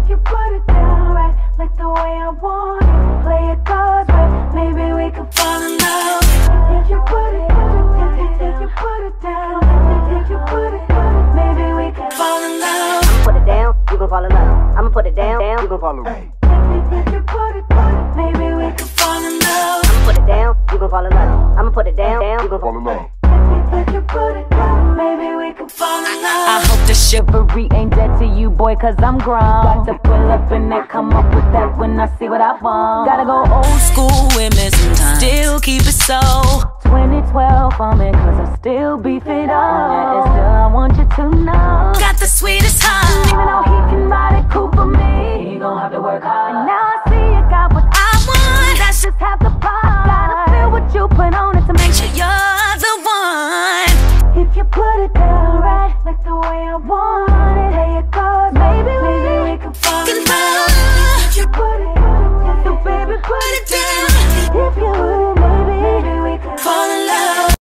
If you put it down right, like the way I want it, play it God's way, maybe we could fall in love. If you put it down, if you put it down, if you put it down, maybe we could fall in love. Put it down, you gon' fall in love. I'ma put it down, you gon' fall in love. If you put it down, maybe we could fall in love. I'ma put it down, you gon' fall in love. I'ma put it down, you gon' fall in love. If you put it down, maybe we could fall in love. I hope the chivalry ain't dead to you, boy, cause I'm grown. Got to pull up in that, come up with that when I see what I want. Gotta go old school with me sometimes, still keep it so 2012 for me, cause I still beef it up. And still I want you to know, got the sweetest heart. Even though he can ride it cool,